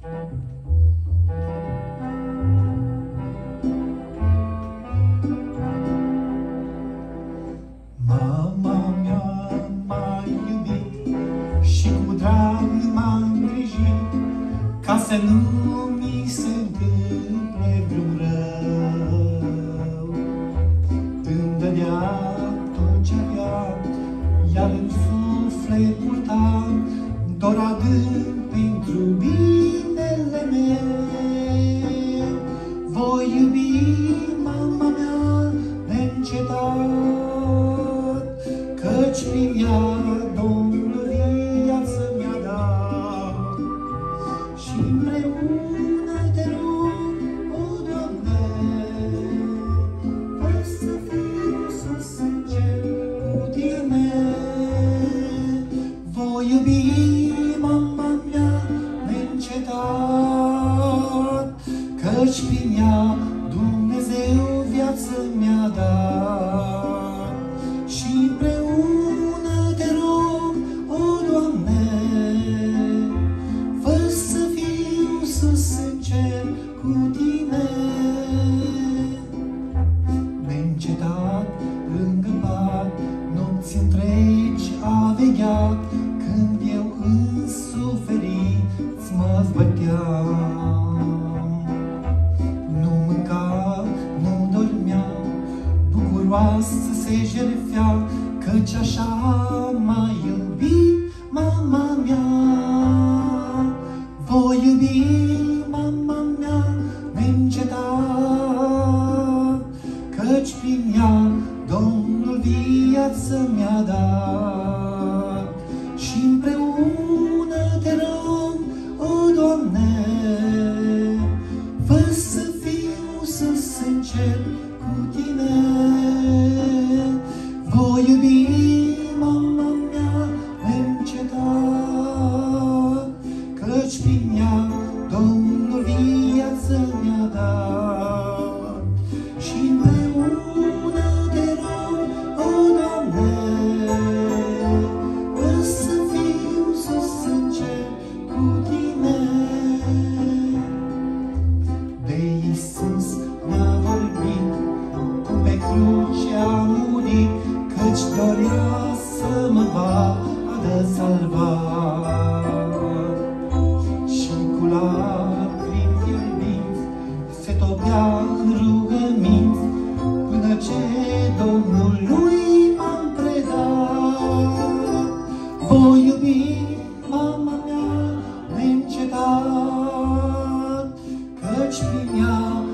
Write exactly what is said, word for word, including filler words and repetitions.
Mama mea m-a iubit și cu drag m-a îngrijit ca să nu mi se întâmple vreun rău. Îmi dădea tot ce avea, iar în sufletul ta dor adânc pentru binele meu. Voi iubi mama mea neîncetat, căci prin ea Domnul viață mi-a dat. Și împreună te rog, o Doamne, fă să fiu sus în cer cu tine. Voi iubi mama mea neîncetat, căci prin ea Dumnezeu viață mi-a dat. Și împreună te rog, o Doamne, fă să fiu sus în cer cu tine. Neîncetat lângă pat, nopți întregi a vegheat, când eu însuferit mă zbăteam. Nu mânca, nu dormea, bucuroasă se jertfea, căci așa m-a iubit mama mea. Voi iubi mama mea neîncetat, căci prin ea Domnul viață mi-a dat. Și împreună te rog, o Doamne, fă să fiu sus în cer cu tine. Voi iubi mama mea neîncetat, căci prin ea Domnul viață mi-a dat. Și împreună te rog, o Doamne, fă să fiu sus în cer cu tine. De Iisus mi-a vorbit, cum pe cruce a murit, căci dorea să mă vadă salvat. Și cu lacrimi fierbinți se topea în rugăminți, până ce Domnului m-am predat. Voi iubi mama mea neîncetat, căci prin ea